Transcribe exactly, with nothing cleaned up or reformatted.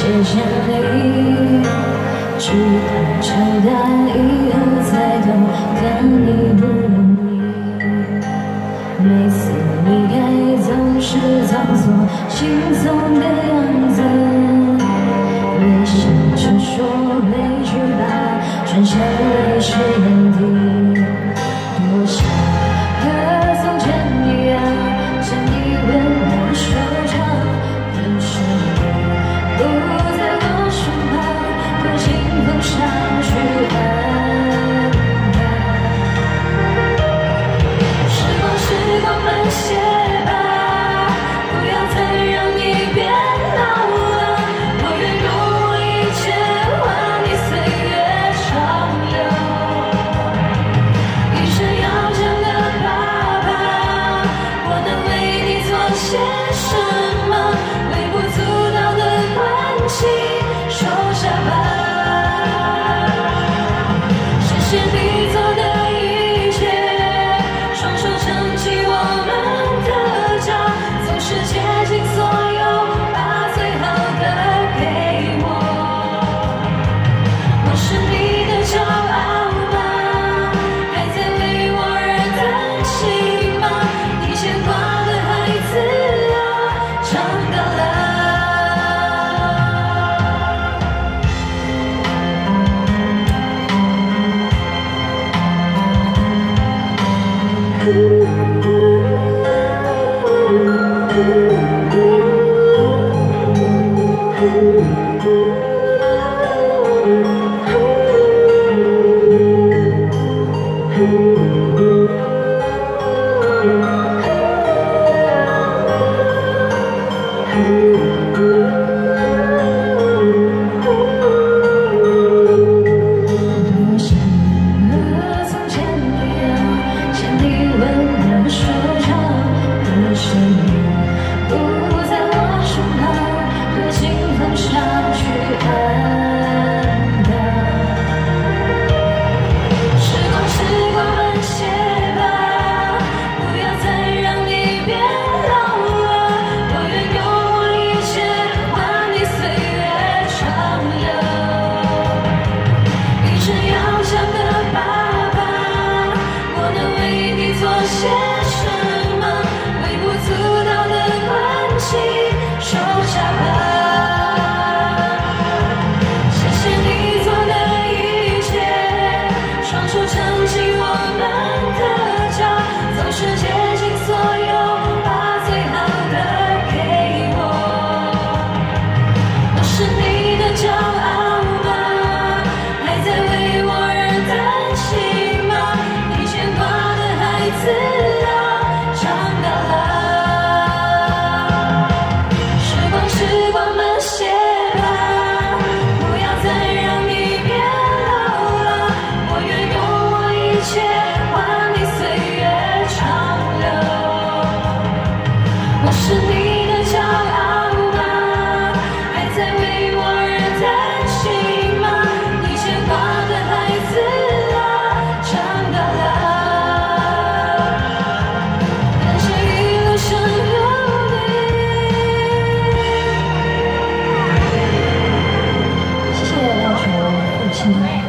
谢谢你，只怕长大以后才懂得你不容易。每次离开总是装作轻松的样子，微笑着说回去吧，转向泪水眼底。多想和从前一样，牵你温暖手掌，可是你不在我身旁，多清风上去安放。时光，时光慢些吧，不要再让你变老了。我愿用我一切换你岁月长流。一生要强的爸爸，我能为你做些什么？微不足道的关心，收下吧。谢谢你做的一切，双手撑起我们的家，总是竭尽所有，把最好的给我。我是你的骄傲吗？还在为我而担心吗？你牵挂的孩子啊，长大了。多想和从前一样，牵你温暖手掌，可是你不在我身旁，多清风上去安放。时光，时光慢些吧，不要再让你变老了。我愿用我一切换你岁月长流。一生要强的爸爸，我能为你做些什么？微不足道的关心，收下吧。谢谢你做的一切，双手撑起我们的家，总是竭尽所有，把最好的给我。我是你的骄傲吗？还在为我而担心吗？你牵挂的孩子啊，长大了。时光，时光慢些吧，不要再让你变老了。我愿用我一切换你岁月长流。我是你的骄傲吗？还在为我而担心吗？你牵挂的孩子啊，长大了。感谢一路上有你。谢谢老朽父亲。